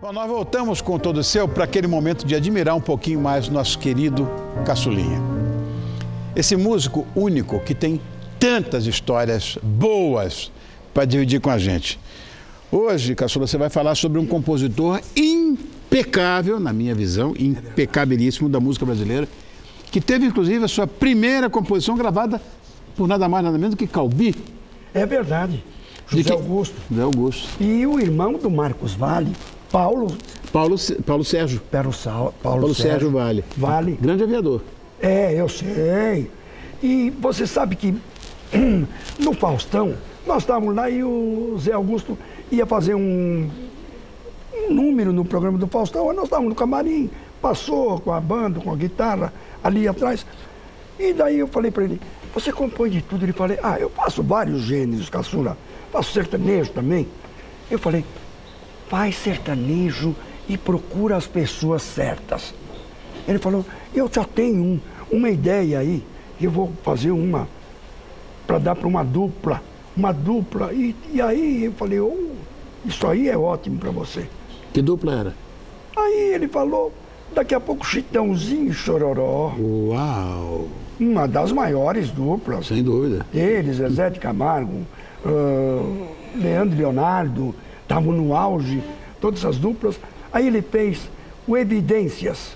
Bom, nós voltamos com todo o seu para aquele momento de admirar um pouquinho mais o nosso querido Caçulinha. Esse músico único que tem tantas histórias boas para dividir com a gente. Hoje, Caçula, você vai falar sobre um compositor impecável, na minha visão, impecabilíssimo da música brasileira, que teve, inclusive, a sua primeira composição gravada por nada mais, nada menos do que Calbi. É verdade. José Augusto. José Augusto. E o irmão do Marcos Valle, Paulo Sérgio. Paulo Sérgio Valle. Grande aviador. É, eu sei. E você sabe que no Faustão, nós estávamos lá e o Zé Augusto ia fazer um número no programa do Faustão, nós estávamos no camarim, passou com a banda, com a guitarra, ali atrás. E daí eu falei para ele, você compõe de tudo? Ele falou, eu faço vários gêneros, Caçula, faço sertanejo também. Eu falei, faz sertanejo e procura as pessoas certas. Ele falou, eu já tenho uma ideia aí, eu vou fazer uma para dar para uma dupla. E aí eu falei, isso aí é ótimo para você. Que dupla era? Aí ele falou, daqui a pouco Chitãozinho e Chororó. Uau! Uma das maiores duplas. Sem dúvida. Ele, Zezé de Camargo, Leandro e Leonardo, estavam no auge, todas essas duplas. Aí ele fez o Evidências.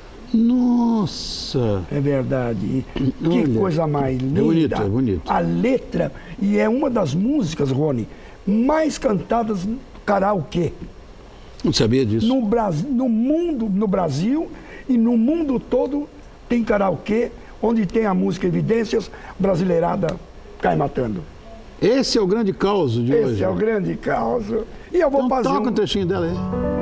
Nossa! É verdade. Que coisa mais linda. É bonito, é bonito. A letra, e é uma das músicas, Rony, mais cantadas no karaokê. Não sabia disso. No Brasil e no mundo todo tem karaokê, onde tem a música Evidências, brasileirada cai matando. Esse é o grande caos de hoje. Esse é o grande caos. E eu vou fazer toca um trechinho dela aí.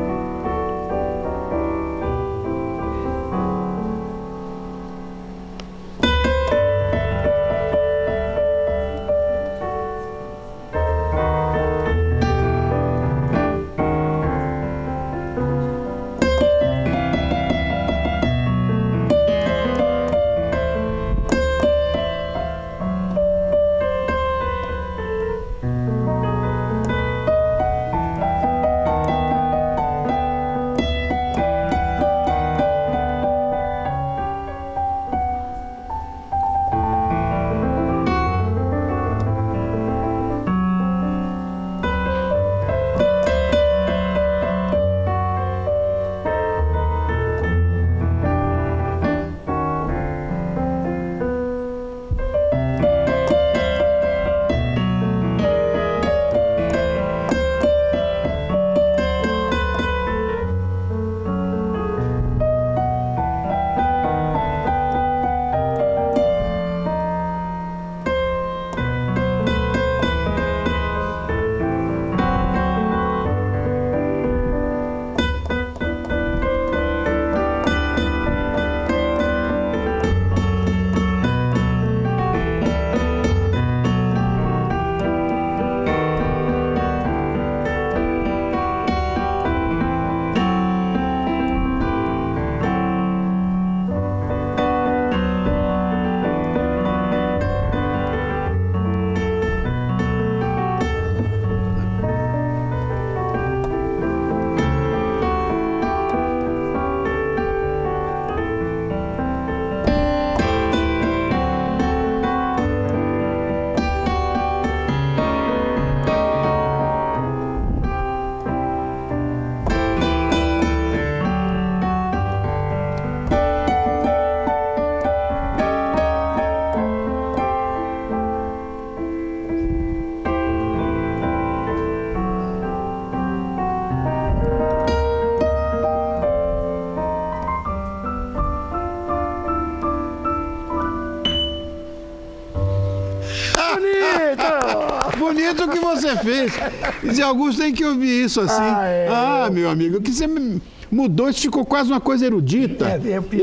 Bonito o que você fez. E Zé Augusto tem que ouvir isso assim. Meu amigo, que você mudou, isso ficou quase uma coisa erudita.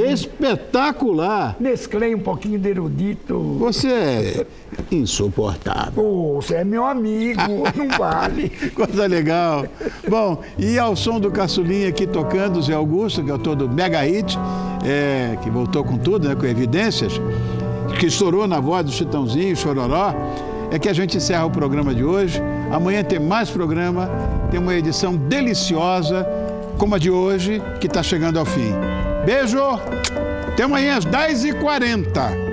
Espetacular. Mesclei um pouquinho de erudito. Você é insuportável. Você é meu amigo, não vale. Coisa legal. Bom, e ao som do Caçulinha aqui tocando, Zé Augusto, que é o autor do Mega Hit, que voltou com tudo, né, com Evidências, que estourou na voz do Chitãozinho, Chororó, é que a gente encerra o programa de hoje. Amanhã tem mais programa, tem uma edição deliciosa como a de hoje, que está chegando ao fim. Beijo! Até amanhã às 10h40.